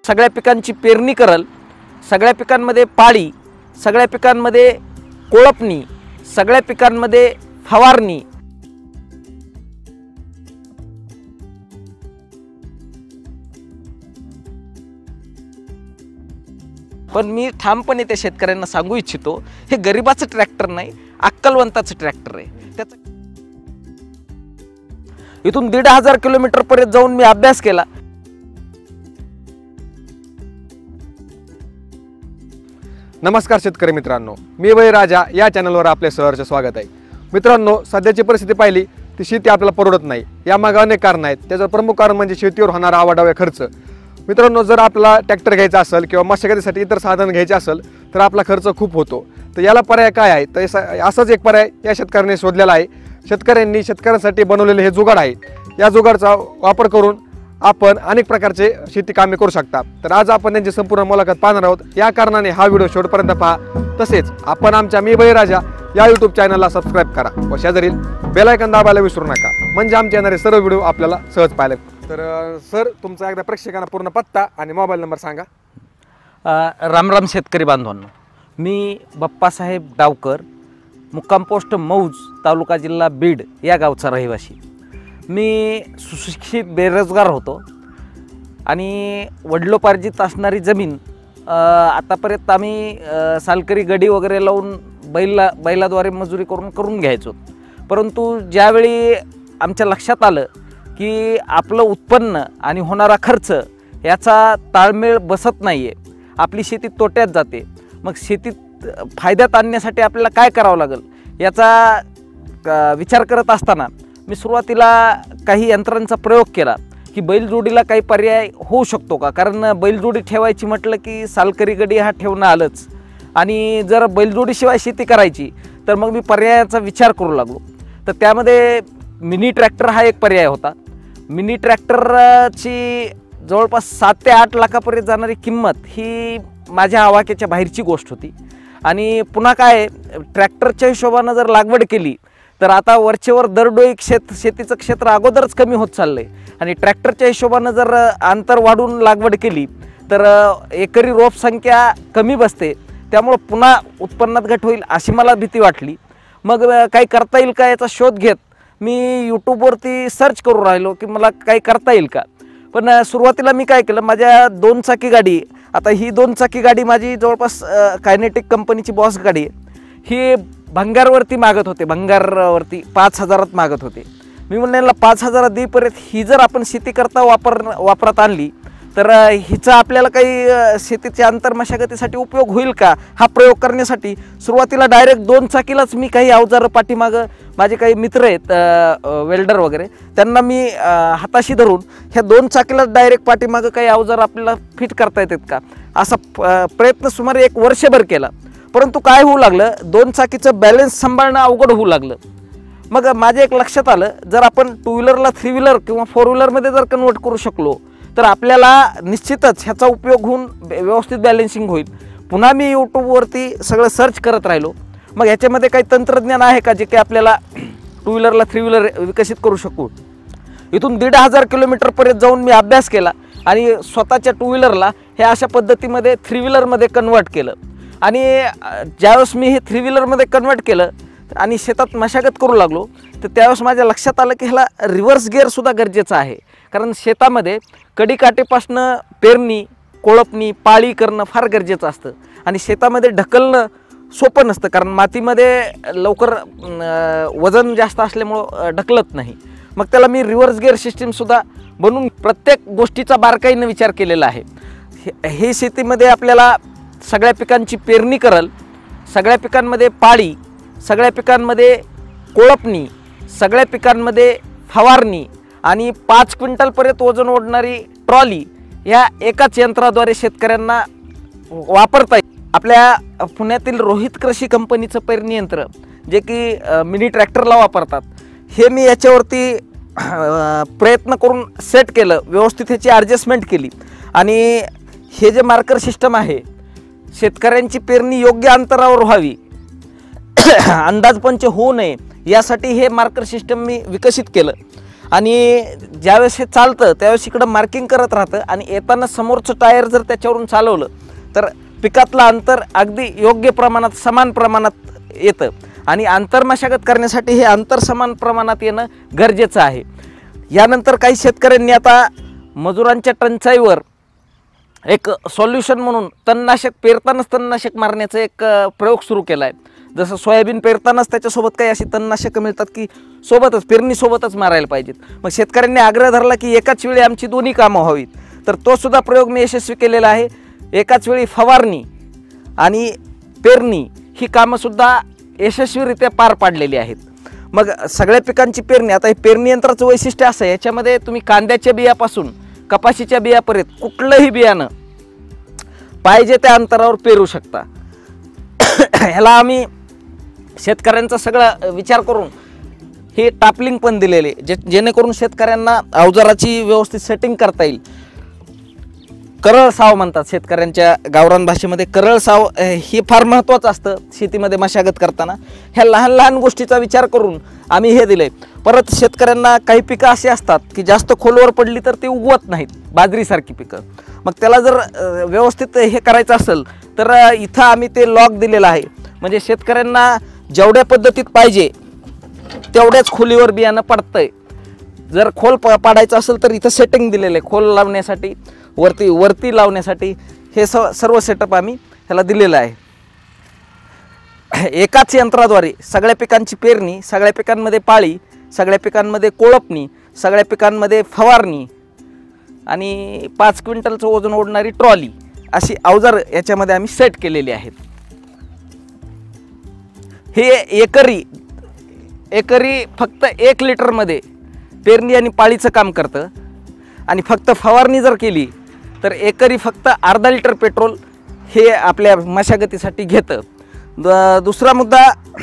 सगळ्या पिकांची पेरणी करल, सगळ्या पिकांमध्ये पाळी, सगळ्या पिकांमध्ये कोळपणी, सगळ्या पिकांमध्ये फवारणी। पण मी ठामपणे त्या शेतकऱ्यांना सांगू इच्छितो, हे गरिबाचं ट्रॅक्टर नाही, अक्कलवंताचं ट्रॅक्टर आहे। त्याचा इथून 1500 किलोमीटर पर्यंत जाऊन मी अभ्यास केला। नमस्कार शेतकरी मित्रांनो, मी बळीराजा या चॅनलवर आपले सहर्ष स्वागत आहे। मित्रांनो, सध्याची परिस्थिती पाहिली ती शेती आपल्याला परवडत नाही। यामागे अनेक कारण आहेत। त्याचं प्रमुख कारण म्हणजे शेतीवर होणारा आवाढव्य खर्च। मित्रांनो, जर आपला ट्रॅक्टर घ्यायचा असेल किंवा मशागतीसाठी इतर साधन घ्यायचे असेल तर आपला खर्च खूप होतो। तर याला पर्याय काय आहे? तर असाच एक पर्याय या शेतकऱ्यांनी शोधलेला आहे। शेतकऱ्यांसाठी बनवलेले हे जुगाड आहे। या जुगाडचा वापर करून आपण अनेक प्रकारचे शेती कामे करू शकता। तर आज आपण त्यांची संपूर्ण मुलाखत पाहणार आहोत। या कारणाने हा व्हिडिओ शेवटपर्यंत पहा। तसेच आपण आमच्या मी बळीराजा या यूट्यूब चॅनलला सबस्क्राईब करा व शेजारील बेल आयकॉन दाबायला विसरू नका, म्हणजे आमचे येणारे सर्व व्हिडिओ आपल्याला सहज पाहायला। तर सर, तुमचा एकदा प्रेक्षकांना पूर्ण पत्ता आणि मोबाईल नंबर सांगा। राम राम शेतकरी बांधवांनो, मी बाप्पासाहेब डावकर, मुक्काम पोस्ट मौज, तालुका जिल्हा बीड या गावचा रहिवासी। मी सुशिक्षित बेरोजगार होतो आणि वडिलोपार्जित असणारी जमीन आतापर्यंत आम्ही सालकरी गडी वगैरे लावून बैलाद्वारे मजुरी करून घ्यायचो। परंतु ज्यावेळी आमच्या लक्षात आलं की आपलं उत्पन्न आणि होणारा खर्च याचा ताळमेळ बसत नाही आहे, आपली शेती तोट्यात जाते, मग शेतीत फायद्यात आणण्यासाठी आपल्याला काय करावं लागेल याचा विचार करत असताना मी सुरुवातीला काही यंत्रांचा प्रयोग केला की बैलजोडीला काही पर्याय होऊ शकतो का। कारण बैलजोडी ठेवायची म्हटलं की सालकरी गडी हा ठेवणं आलंच, आणि जर बैलजोडीशिवाय शेती करायची तर मग मी पर्यायाचा विचार करू लागलो। तर त्यामध्ये मिनी ट्रॅक्टर हा एक पर्याय होता। मिनी ट्रॅक्टरची जवळपास 7 ते 8 लाखापर्यंत जाणारी किंमत ही माझ्या आवाक्याच्या बाहेरची गोष्ट होती। आणि पुन्हा काय, ट्रॅक्टरच्या हिशोबानं जर लागवड केली तर आता वरचेवर दरडोई शेतीचं क्षेत्र अगोदरच कमी होत चाललं आहे, आणि ट्रॅक्टरच्या हिशोबानं जर अंतर वाढवून लागवड केली तर एकरी रोप संख्या कमी बसते, त्यामुळं पुन्हा उत्पन्नात घट होईल अशी मला भीती वाटली। मग काही करता येईल का याचा शोध घेत मी यूट्यूबवरती सर्च करू राहिलो की मला काही करता येईल का। पण सुरुवातीला मी काय केलं, माझ्या 2 चाकी गाडी, आता ही 2 चाकी गाडी माझी जवळपास कायनेटिक कंपनीची बॉस गाडी आहे, ही भंगारवरती मागत होते, भंगारवरती 5000त मागत होते। मी म्हणलं 5000 देईपर्यंत ही जर आपण शेती करता वापरात आणली तर हिचा आपल्याला काही शेतीच्या अंतर्मशागतीसाठी उपयोग होईल का, हा प्रयोग करण्यासाठी सुरुवातीला डायरेक्ट 2 चाकीलाच मी काही अवजारं पाठीमागं, माझे काही मित्र आहेत वेल्डर वगैरे, त्यांना मी हाताशी धरून ह्या 2 चाकीला डायरेक्ट पाठीमागं काही अवजार आपल्याला फिट करता येतात का असा प्रयत्न सुमारे 1 वर्षभर केला। परंतु काय होऊ लागलं, 2 चाकीचं बॅलन्स सांभाळणं अवघड होऊ लागलं। मग माझ्या एक लक्षात आलं, जर आपण 2 व्हीलरला 3 व्हीलर किंवा 4 व्हीलरमध्ये जर कन्वर्ट करू शकलो तर आपल्याला निश्चितच ह्याचा उपयोग होऊन व्यवस्थित बॅलन्सिंग होईल। पुन्हा मी यूट्यूबवरती सगळं सर्च करत राहिलो, मग ह्याच्यामध्ये काही तंत्रज्ञान आहे का जे की आपल्याला 2 व्हीलरला 3 व्हीलर विकसित करू शकू। इथून 1500 किलोमीटरपर्यंत जाऊन मी अभ्यास केला आणि स्वतःच्या 2 व्हीलरला हे अशा पद्धतीमध्ये 3 व्हीलरमध्ये कन्वर्ट केलं। आणि ज्यावेळेस मी हे 3 व्हीलरमध्ये कन्वर्ट केलं आणि शेतात मशागत करू लागलो तर त्यावेळेस माझ्या लक्षात आलं की ह्याला रिव्हर्स गिअरसुद्धा गरजेचं आहे। कारण शेतामध्ये कडीकाठीपासनं पेरणी, कोळपणी, पाळी करणं फार गरजेचं असतं, आणि शेतामध्ये ढकलणं सोपं नसतं, कारण मातीमध्ये लवकर वजन जास्त असल्यामुळं ढकलत नाही। मग त्याला मी रिव्हर्स गिअर सिस्टीमसुद्धा बनवून प्रत्येक गोष्टीचा बारकाईनं विचार केलेला आहे। हे शेतीमध्ये आपल्याला सगळ्या पिकांची पेरणी करल, सगळ्या पिकांमध्ये पाळी, सगळ्या पिकांमध्ये कोळपणी, सगळ्या पिकांमध्ये फवारणी आणि 5 क्विंटलपर्यंत वजन ओढणारी ट्रॉली या एकाच यंत्राद्वारे शेतकऱ्यांना वापरता येईल। आपल्या पुण्यातील रोहित कृषी कंपनीचं पेरणी यंत्र जे की मिनी ट्रॅक्टरला वापरतात, हे मी याच्यावरती प्रयत्न करून सेट केलं, व्यवस्थित ह्याची ॲडजस्टमेंट केली, आणि हे जे मार्कर सिस्टम आहे, शेतकऱ्यांची पेरणी योग्य अंतरावर व्हावी, अंदाजपंच होऊ नये यासाठी हे मार्कर सिस्टम मी विकसित केलं। आणि ज्यावेळेस हे चालतं त्यावेळेस इकडं मार्किंग करत राहतं आणि येताना समोरचं टायर जर त्याच्यावरून चालवलं तर पिकातलं अंतर अगदी योग्य प्रमाणात समान प्रमाणात येतं आणि अंतर्मशागत करण्यासाठी हे अंतर समान प्रमाणात येणं गरजेचं आहे. यानंतर काही शेतकऱ्यांनी आता मजुरांच्या टंचाईवर एक सॉल्युशन म्हणून तणनाशक पेरतानाच तणनाशक मारण्याचा एक प्रयोग सुरू केला आहे. जसं सोयाबीन पेरतानाच त्याच्यासोबत काही अशी तणनाशकं मिळतात की सोबतच पेरणीसोबतच मारायला पाहिजेत. मग शेतकऱ्यांनी आग्रह धरला की एकाच वेळी आमची दोन्ही कामं व्हावीत, तर तो सुद्धा प्रयोग मी यशस्वी केलेला आहे. एकाच वेळी फवारणी आणि पेरणी ही कामंसुद्धा यशस्वीरित्या पार पाडलेली आहेत. मग सगळ्या पिकांची पेरणी, आता हे पेरणी यंत्राचं वैशिष्ट्य असं आहे, याच्यामध्ये तुम्ही कांद्याच्या बियापासून कपाशीच्या बियापर्यंत कुठलंही बियाणं पाहिजे त्या अंतरावर पेरू शकता. ह्याला आम्ही शेतकऱ्यांचा सगळा विचार करून हे टापलिंग पण दिलेले जेणेकरून शेतकऱ्यांना अवजाराची व्यवस्थित सेटिंग करता येईल. करळ साव म्हणतात शेतकऱ्यांच्या गावरान भाषेमध्ये. करळ साव हे फार महत्त्वाचं असतं शेतीमध्ये मशागत करताना. ह्या लहान लहान गोष्टीचा विचार करून आम्ही हे दिले. परत शेतकऱ्यांना काही पिकं अशी असतात की जास्त खोलवर पडली तर ती उगवत नाहीत, बाजरीसारखी पिकं. मग त्याला जर व्यवस्थित हे करायचं असेल तर इथं आम्ही ते लॉक दिलेलं आहे. म्हणजे शेतकऱ्यांना जेवढ्या पद्धतीत पाहिजे तेवढ्याच खोलीवर बियाणं पडतंय. जर खोल पाडायचं असेल तर इथं सेटिंग दिलेलं आहे खोल लावण्यासाठी, वरती लावण्यासाठी. हे सर्व सेटअप आम्ही ह्याला दिलेलं आहे. एकाच यंत्राद्वारे सगळ्या पिकांची पेरणी, सगळ्या पिकांमध्ये पाळी, सगळ्या पिकांमध्ये कोळपणी, सगळ्या पिकांमध्ये फवारणी आणि 5 क्विंटलचं वजन ओढणारी ट्रॉली अशी अवजार याच्यामध्ये आम्ही सेट केलेली आहेत. हे एकरी फक्त 1 लिटरमध्ये पेरणी आणि पाळीचं काम करतं आणि फक्त फवारणी जर केली तर एकरी फक्त अर्धा लिटर पेट्रोल हे आपल्या मशागतीसाठी घेतं. दुसरा मुद्दा,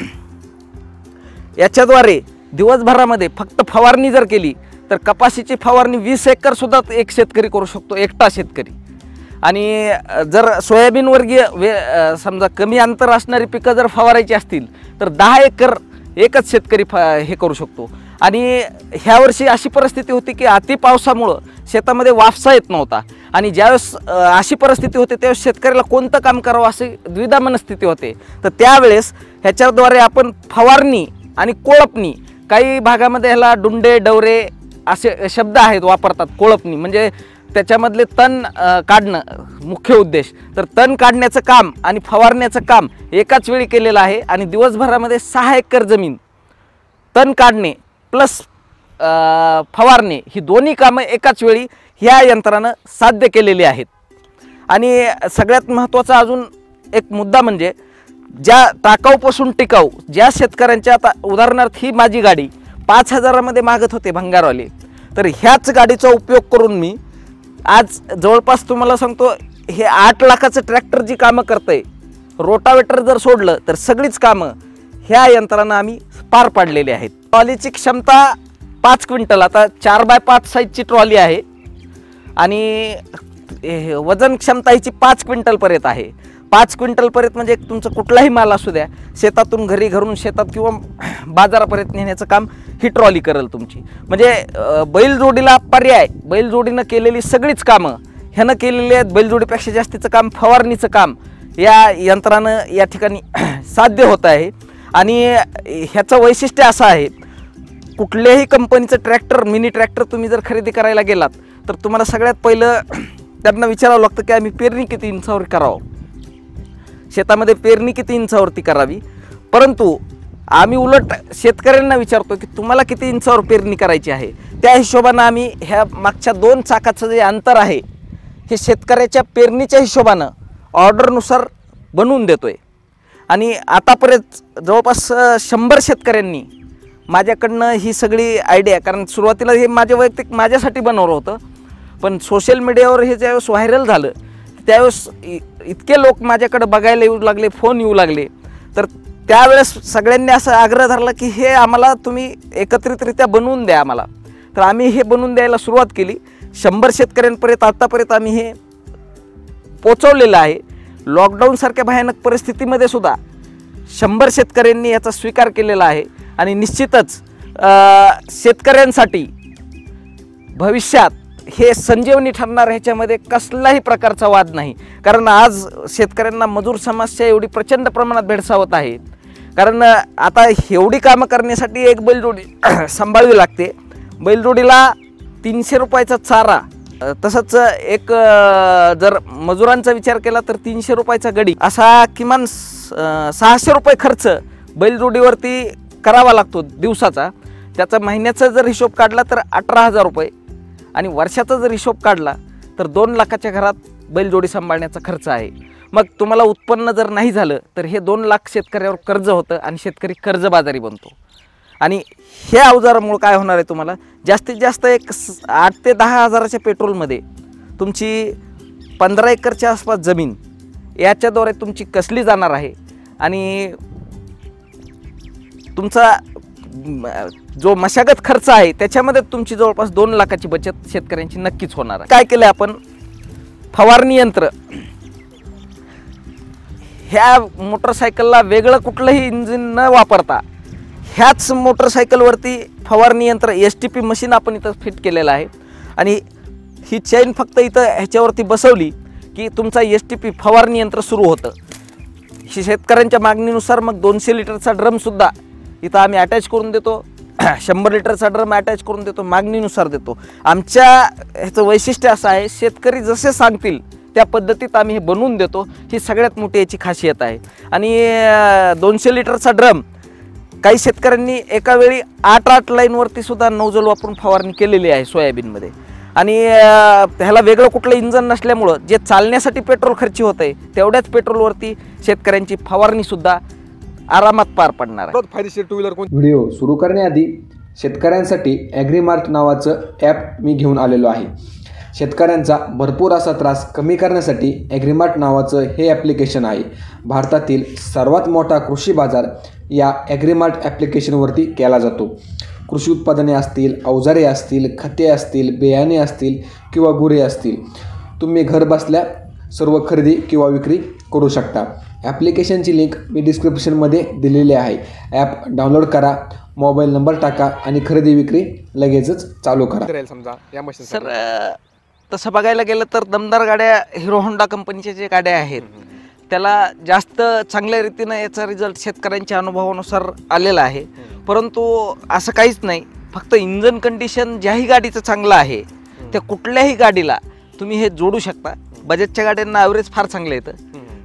याच्याद्वारे दिवसभरामध्ये फक्त फवारणी जर केली तर कपाशीची फवारणी 20 एकरसुद्धा एक शेतकरी करू शकतो, एकटा शेतकरी. आणि जर सोयाबीनवर्गीय समजा कमी अंतर असणारी पिकं जर फवारायची असतील तर 10 एकर एकच शेतकरी हे करू शकतो. आणि ह्या वर्षी अशी परिस्थिती होती की अति पावसामुळं शेतामध्ये वाफसा येत नव्हता आणि ज्यावेळेस अशी परिस्थिती होते त्यावेळेस शेतकऱ्याला कोणतं काम करावं अशी द्विधा मनस्थिती होते. तर त्यावेळेस ह्याच्याद्वारे आपण फवारणी आणि कोळपणी, काही भागामध्ये ह्याला डुंडे डवरे असे शब्द आहेत वापरतात. कोळपणी म्हणजे त्याच्यामधले तण काढणं मुख्य उद्देश. तर तण काढण्याचं काम आणि फवारण्याचं काम एकाच वेळी केलेलं आहे आणि दिवसभरामध्ये 6 एकर जमीन तण काढणे प्लस फवारणे ही दोन्ही कामं एकाच वेळी ह्या यंत्रानं साध्य केलेली आहेत. आणि सगळ्यात महत्त्वाचा अजून एक मुद्दा म्हणजे ज्या टाकाऊपासून टिकाऊ, ज्या शेतकऱ्यांच्या, आता उदाहरणार्थ ही माझी गाडी 5,000मध्ये मागत होते भंगारवाले, तर ह्याच गाडीचा उपयोग करून मी आज जवळपास तुम्हाला सांगतो हे 8 लाखाचं ट्रॅक्टर जी कामं करतंय, रोटावेटर जर सोडलं तर सगळीच कामं ह्या यंत्रानं आम्ही पार पाडलेली आहेत. ट्रॉलीची क्षमता 5 क्विंटल, आता 4x5 साईजची ट्रॉली आहे आणि वजन क्षमता हिची 5 क्विंटलपर्यंत आहे. 5 क्विंटलपर्यंत म्हणजे तुमचं कुठलाही माल असू द्या, शेतातून घरून शेतात किंवा बाजारापर्यंत नेण्याचं काम ही ट्रॉली करेल तुमची. म्हणजे बैलजोडीला पर्याय, बैलजोडीनं केलेली सगळीच कामं ह्यानं केलेली आहेत. बैलजोडीपेक्षा जास्तीचं काम फवारणीचं काम या यंत्रानं या ठिकाणी साध्य होत आहे. आणि ह्याचं वैशिष्ट्य असं आहे, कुठल्याही कंपनीचं ट्रॅक्टर, मिनी ट्रॅक्टर तुम्ही जर खरेदी करायला गेलात तर तुम्हाला सगळ्यात पहिलं त्यांना विचारावं लागतं की आम्ही पेरणी किती इंचावर करावं, शेतामध्ये पेरणी किती इंचावरती करावी. परंतु आम्ही उलट शेतकऱ्यांना विचारतो की तुम्हाला किती इंचावर पेरणी करायची आहे. त्या हिशोबानं आम्ही ह्या मागच्या 2 चाकाचं जे अंतर आहे हे शेतकऱ्याच्या पेरणीच्या हिशोबानं ऑर्डरनुसार बनवून देतो आहे. आणि आतापर्यंत जवळपास 100 शेतकऱ्यांनी माझ्याकडनं ही सगळी आयडिया, कारण सुरुवातीला हे वैयक्तिक माझ्यासाठी बनवलं होतं, पण सोशल मीडियावर हे ज्यावेळेस व्हायरल झालं त्यावेळेस इतके लोक माझ्याकडे बघायला येऊ लागले, फोन येऊ लागले. तर त्यावेळेस सगळ्यांनी असा आग्रह धरला की हे आम्हाला तुम्ही एकत्रितरित्या बनवून द्या आम्हाला. तर आम्ही हे बनवून द्यायला सुरुवात केली. 100 शेतकऱ्यांपर्यंत आतापर्यंत आम्ही हे पोचवलेलं आहे. लॉकडाऊनसारख्या भयानक परिस्थितीमध्ये सुद्धा 100 शेतकऱ्यांनी याचा स्वीकार केलेला आहे. आणि निश्चितच शेतकऱ्यांसाठी भविष्यात हे संजीवनी ठरणार ह्याच्यामध्ये कसलाही प्रकारचा वाद नाही. कारण आज शेतकऱ्यांना मजूर समस्या एवढी प्रचंड प्रमाणात भेडसावत आहे. कारण आता एवढी कामं करण्यासाठी एक बैलजोडी सांभाळावी लागते. बैलजोडीला 300 रुपयाचा चारा, तसंच एक जर मजुरांचा विचार केला तर 300 रुपयाचा गडी, असा किमान 600 रुपये खर्च बैलजोडीवरती करावा लागतो दिवसाचा. त्याचा महिन्याचा जर हिशोब काढला तर 18,000 रुपये आणि वर्षाचा जर हिशोब काढला तर 2 लाखाच्या घरात बैलजोडी सांभाळण्याचा खर्च आहे. मग तुम्हाला उत्पन्न जर नाही झालं तर हे 2 लाख शेतकऱ्यावर कर्ज होतं आणि शेतकरी कर्जबाजारी बनतो. आणि हे अवजारामुळे काय होणार आहे, तुम्हाला जास्तीत जास्त एक 8 ते 10 हजाराच्या पेट्रोलमध्ये तुमची 15 एकरच्या आसपास जमीन याच्याद्वारे तुमची कसली जाणार आहे. आणि तुमचा जो मशागत खर्च आहे त्याच्यामध्ये तुमची जवळपास 2 लाखाची बचत शेतकऱ्यांची नक्कीच होणार आहे. काय केलं आपण, फवारणी यंत्र, ह्या मोटरसायकलला वेगळं कुठलंही इंजिन न वापरता ह्याच मोटरसायकलवरती फवारणी यंत्र STP मशीन आपण इथं फिट केलेलं आहे. आणि ही चैन फक्त इथं ह्याच्यावरती बसवली की तुमचा STP फवारणी यंत्र सुरू होतं. ही शेतकऱ्यांच्या मागणीनुसार मग 200 लिटरचा ड्रमसुद्धा इथं आम्ही अटॅच करून देतो, 100 लिटरचा ड्रम अटॅच करून देतो, मागणीनुसार देतो. आमच्या ह्याचं वैशिष्ट्य असं आहे, शेतकरी जसे सांगतील त्या पद्धतीत आम्ही हे बनवून देतो. ही सगळ्यात मोठी याची खासियत आहे. आणि 200 लिटरचा ड्रम काही शेतकऱ्यांनी एका वेळी 8 लाईनवरती सुद्धा नोझल वापरून फवारणी केलेली आहे सोयाबीनमध्ये. आणि ह्याला वेगळं कुठलं इंजन नसल्यामुळं जे चालण्यासाठी पेट्रोल खर्च होत आहे तेवढ्याच पेट्रोलवरती शेतकऱ्यांची फवारणीसुद्धा आरामात पार पडणार आहे. फायदेशीर टू व्हीलर व्हिडिओ सुरू करण्याआधी शेतकऱ्यांसाठी ॲग्रीमार्ट नावाचं ॲप मी घेऊन आलेलो आहे. शेतकऱ्यांचा भरपूर असा त्रास कमी करण्यासाठी ॲग्रीमार्ट नावाचं हे ॲप्लिकेशन आहे. भारतातील सर्वात मोठा कृषी बाजार या ॲग्रीमार्ट ॲप्लिकेशनवरती केला जातो. कृषी उत्पादने असतील, अवजारे असतील, खते असतील, बियाणे असतील किंवा गुरे असतील, तुम्ही घर बसल्या सर्व खरेदी किंवा विक्री करू शकता. ॲप्लिकेशनची लिंक मी डिस्क्रिप्शनमध्ये दिलेली आहे. ॲप डाउनलोड करा, मोबाईल नंबर टाका आणि खरेदी विक्री लगेचच चालू करा. समजा या मशीन सर, तसं बघायला गेलं तर दमदार गाड्या हिरो होंडा कंपनीच्या जे गाड्या आहेत त्याला जास्त चांगल्या रीतीनं याचा रिझल्ट शेतकऱ्यांच्या अनुभवानुसार आलेला आहे. परंतु असं काहीच नाही, फक्त इंजन कंडिशन ज्याही गाडीचं चांगलं आहे त्या कुठल्याही गाडीला तुम्ही हे जोडू शकता. बजाजच्या गाड्यांना ॲव्हरेज फार चांगलं येतं.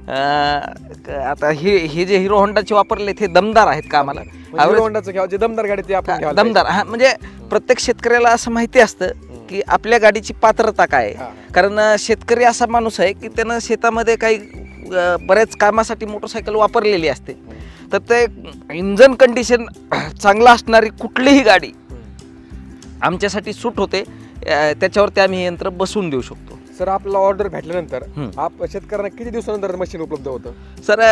आता हे जे हिरो होंडाचे वापरले ते दमदार आहेत का आम्हाला, जे दमदार गाडी ते आपण घ्यायला दमदार. हा, म्हणजे प्रत्येक शेतकऱ्याला असं माहिती असतं की आपल्या गाडीची पात्रता काय आहे. कारण शेतकरी असा माणूस आहे की त्यानं शेतामध्ये काही बऱ्याच कामासाठी मोटरसायकल वापरलेली असते. तर ते इंजन कंडिशन चांगलं असणारी कुठलीही गाडी आमच्यासाठी सूट होते, त्याच्यावरती आम्ही हे यंत्र बसवून देऊ शकतो. सर, आपल्याला ऑर्डर भेटल्यानंतर शेतकऱ्यांना किती दिवसानंतर मशीन उपलब्ध होतं? सर,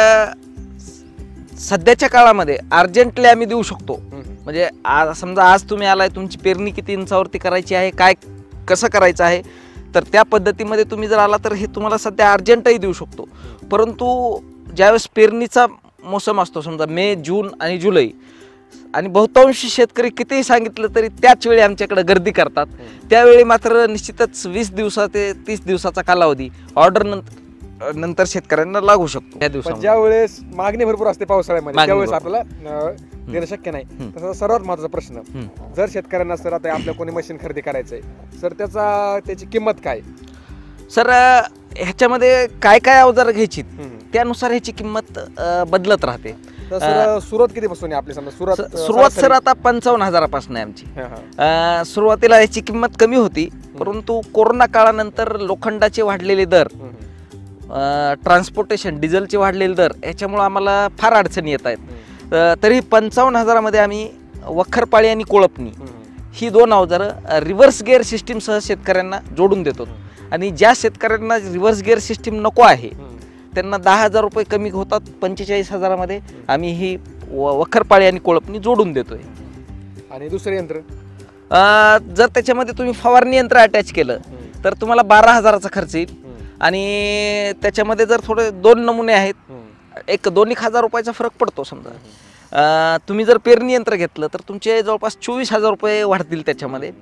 सध्याच्या काळामध्ये अर्जंटली आम्ही देऊ शकतो. म्हणजे समजा आज तुम्ही आलाय, तुमची पेरणी किती इंचावरती करायची आहे, काय कसं करायचं आहे, तर त्या पद्धतीमध्ये तुम्ही जर आला तर हे तुम्हाला सध्या अर्जंटही देऊ शकतो. परंतु ज्यावेळेस पेरणीचा मोसम असतो, समजा मे, जून आणि जुलै, आणि बहुतांश शेतकरी कितीही सांगितलं तरी त्याच वेळी आमच्याकडे गर्दी करतात, त्यावेळी मात्र निश्चितच 20 दिवसा ते 30 दिवसाचा कालावधी ऑर्डर नंतर शेतकऱ्यांना लागू शकतो. त्या दिवसात ज्या वेळेस मागणी भरपूर असते पावसाळ्यामध्ये त्यावेळेस आपल्याला देणं शक्य नाही. तसा सर्वात महत्त्वाचा प्रश्न, जर शेतकऱ्यांना सर आता आपल्या कोणी मशीन खरेदी करायचंय सर, त्याची किंमत काय? सर, ह्याच्यामध्ये काय काय अवजार घ्यायची त्यानुसार ह्याची किंमत बदलत राहते. सुरुवात किती पासून आपली? समजा सुरुवात सर आता 55,000पासून आहे आमची. सुरुवातीला याची किंमत कमी होती, परंतु कोरोना काळानंतर लोखंडाचे वाढलेले दर, ट्रान्सपोर्टेशन डिझेलचे वाढलेले दर, याच्यामुळे आम्हाला फार अडचणी येत आहेत. तरी 55,000मध्ये आम्ही वखरपाळी आणि कोळपणी ही 2 अवजारं रिव्हर्स गिअर सिस्टीमसह शेतकऱ्यांना जोडून देतो. आणि ज्या शेतकऱ्यांना रिव्हर्स गिअर सिस्टीम नको आहे त्यांना 10,000 रुपये कमी होतात. 45,000मध्ये आम्ही ही वखरपाळी आणि कोळपणी जोडून देतोय. आणि दुसरं यंत्र, जर त्याच्यामध्ये तुम्ही फवारणी यंत्र अटॅच केलं तर तुम्हाला 12,000चा खर्च येईल. आणि त्याच्यामध्ये जर थोडे 2 नमुने आहेत, एक 2,000 रुपयाचा फरक पडतो. समजा तुम्ही जर पेरणी यंत्र घेतलं तर तुमचे जवळपास 24,000 रुपये वाढतील त्याच्यामध्ये.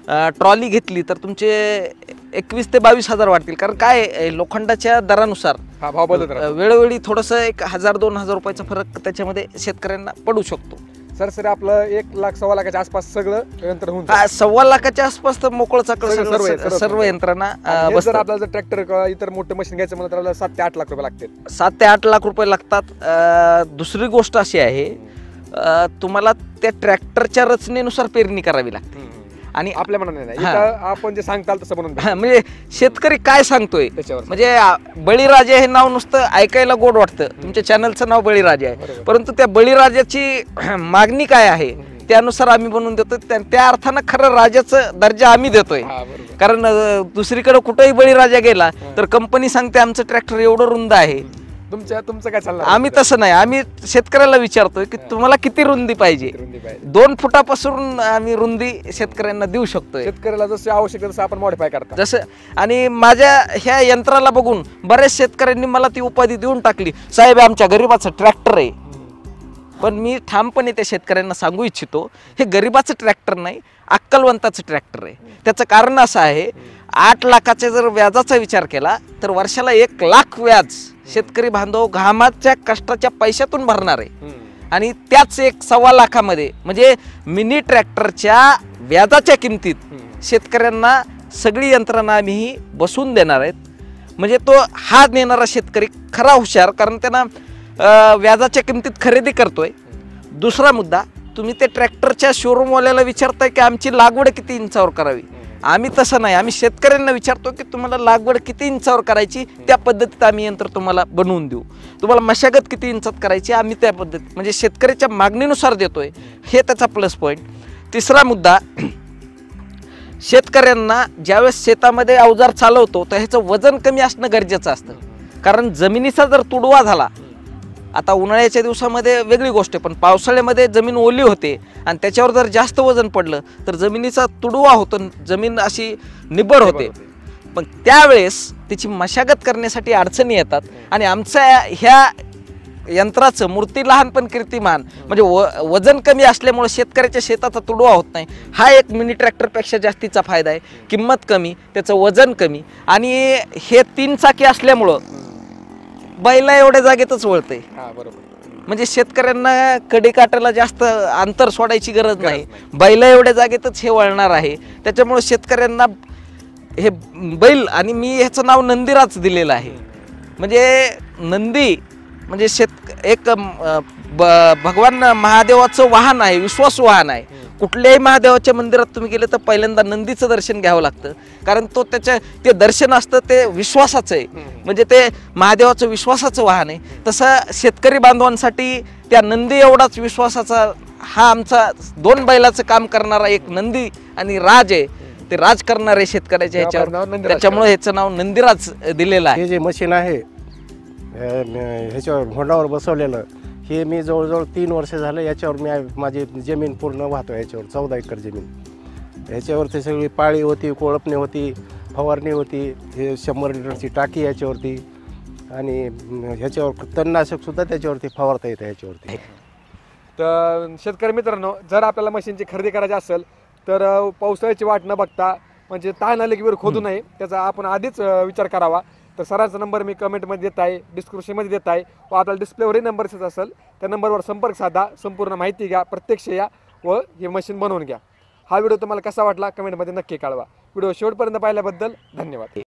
ट्रॉली घेतली तर तुमचे 21 ते 22,000 वाढतील. कारण काय आहे, लोखंडाच्या दरानुसार हा भाव बदलत राहतो. वेळोवेळी थोडंसं 1,000-2,000 रुपयाचा फरक त्याच्यामध्ये शेतकऱ्यांना पडू शकतो. सर सर आपलं 1 लाख 1.25 लाखाच्या आसपास सगळं यंत्र होऊन हा, 1.25 लाखाच्या आसपास तर मोकळं चाकळं सर्व सर्व यंत्रणा जर बसतात. आपल्याला जर ट्रॅक्टर किंवा इतर मोठं मशीन घ्यायचं म्हणलं तर आपल्याला 7 ते 8 लाख रुपये लागतील. 7 ते 8 लाख रुपये लागतात. दुसरी गोष्ट अशी आहे, तुम्हाला त्या ट्रॅक्टरच्या रचनेनुसार पेरणी करावी लागते. आणि आपल्या मनाने नाही, हा. इथं आपण जे सांगताल तसं बनवून द्या. म्हणजे शेतकरी काय सांगतोय त्याच्यावर म्हणजे बळीराजा हे नाव नुसतं ऐकायला गोड वाटतं. तुमच्या चॅनलचं नाव बळीराजा आहे, बरोबर. परंतु त्या बळीराजाची मागणी काय आहे त्यानुसार आम्ही बनवून देतो. त्या अर्थानं खरं राजाचं दर्जा आम्ही देतोय. हा, बरोबर. कारण दुसरीकडे कुठेही बळीराजा गेला तर कंपनी सांगते आमचं ट्रॅक्टर एवढं रुंद आहे. तुमचं काय चालणार? आम्ही तसं नाही, आम्ही शेतकऱ्याला विचारतोय की तुम्हाला किती रुंदी पाहिजे. रुंदी पाहिजे. 2 फुटापासून आम्ही रुंदी शेतकऱ्यांना देऊ शकतोय. शेतकऱ्याला जसं आवश्यक आहे तसं आपण मॉडिफाय करता. जसं आणि माझ्या ह्या यंत्राला बघून बऱ्याच शेतकऱ्यांनी मला ती उपाधी देऊन टाकली, साहेब आमच्या गरीबाचं ट्रॅक्टर आहे. पण मी ठामपणे त्या शेतकऱ्यांना सांगू इच्छितो, हे गरीबाचं ट्रॅक्टर नाही, अक्कलवंताचं ट्रॅक्टर आहे. त्याचं कारण असं आहे, 8 लाखाचा जर व्याजाचा विचार केला तर वर्षाला 1 लाख व्याज शेतकरी बांधव घामाच्या कष्टाच्या पैशातून भरणार आहे. आणि त्याच 1.25 लाखामध्ये म्हणजे मिनी ट्रॅक्टरच्या व्याजाच्या किमतीत शेतकऱ्यांना सगळी यंत्रणा आम्ही बसवून देणार आहेत. म्हणजे तो हा नेणारा शेतकरी खरा हुशार, कारण त्यांना व्याजाच्या किमतीत खरेदी करतोय. दुसरा मुद्दा, तुम्ही ते ट्रॅक्टरच्या शोरूमवाल्याला विचारताय की आमची लागवड किती इंचावर करावी. आम्ही तसं नाही, आम्ही शेतकऱ्यांना विचारतो की तुम्हाला लागवड किती इंचावर करायची, त्या पद्धतीत आम्ही यंत्र तुम्हाला बनवून देऊ. तुम्हाला मशागत किती इंचात करायची, आम्ही त्या पद्धतीत म्हणजे शेतकऱ्याच्या मागणीनुसार देतोय. हे त्याचा प्लस पॉईंट. तिसरा मुद्दा, शेतकऱ्यांना ज्यावेळेस शेतामध्ये अवजार चालवतो तर ह्याचं वजन कमी असणं गरजेचं असतं. कारण जमिनीचा जर तुडवा झाला, आता उन्हाळ्याच्या दिवसामध्ये वेगळी गोष्ट आहे, पण पावसाळ्यामध्ये जमीन ओली होते आणि त्याच्यावर जर जास्त वजन पडलं तर जमिनीचा तुडवा होतो, जमीन अशी निब्बड होते. पण त्यावेळेस त्याची मशागत करण्यासाठी अडचणी येतात. आणि आमच्या ह्या यंत्राचं मूर्ती लहान पण कीर्तिमान, म्हणजे वजन कमी असल्यामुळे शेतकऱ्याच्या शेताचा तुडवा होत नाही. हा एक मिनी ट्रॅक्टरपेक्षा जास्तीचा फायदा आहे. किंमत कमी, त्याचं वजन कमी, आणि हे 3 चाकी असल्यामुळं बैला एवढ्या जागेतच वळतंय. म्हणजे शेतकऱ्यांना कडे काटायला जास्त अंतर सोडायची गरज नाही, बैला एवढ्या जागेतच हे वळणार आहे. त्याच्यामुळे शेतकऱ्यांना हे बैल, आणि मी ह्याचं नाव नंदीराज दिलेलं आहे. म्हणजे नंदी म्हणजे एक भगवान महादेवाचं वाहन आहे, विश्वास वाहन आहे. कुठल्याही महादेवाच्या मंदिरात तुम्ही गेले तर पहिल्यांदा नंदीचं दर्शन घ्यावं लागतं, कारण ते दर्शन असतं ते विश्वासाचं आहे. म्हणजे ते महादेवाचं विश्वासाचं वाहन आहे. तसं शेतकरी बांधवांसाठी त्या नंदी एवढाच विश्वासाचा हा आमचा 2 बैलाचं काम करणारा एक नंदी आणि राज आहे. ते राज करणारे शेतकऱ्याच्या ह्याच्यावर, त्याच्यामुळे ह्याचं नाव नंदीराज दिलेलं आहे. हे जे मशीन आहे ह्याच्यावर होंडावर बसवलेलं, हे मी जवळजवळ 3 वर्ष झालं याच्यावर मी माझी जमीन पूर्ण वाहतो. याच्यावर 14 एकर जमीन, ह्याच्यावरती सगळी पाळी होती, कोळपणी होती, फवारणी होती, हे 100 लिटरची टाकी याच्यावरती, आणि ह्याच्यावर तणनाशकसुद्धा त्याच्यावरती फवारता येतं ह्याच्यावरती. तर शेतकरी मित्रांनो, जर आपल्याला मशीनची खरेदी करायची असेल तर पावसाळ्याची वाट न बघता, म्हणजे ताण आले की वेळ खोदू नये, त्याचा आपण आधीच विचार करावा. तर सरांचा नंबर मी कमेंटमध्ये देत आहे, डिस्क्रिप्शनमध्ये देत आहे, व आपल्याला डिस्प्लेवरही नंबर दिसत असेल त्या नंबरवर संपर्क साधा, संपूर्ण माहिती घ्या, प्रत्यक्ष या व हे मशीन बनवून घ्या. हा व्हिडिओ तुम्हाला कसा वाटला कमेंटमध्ये नक्की कळवा. व्हिडिओ शेवटपर्यंत पाहिल्याबद्दल धन्यवाद.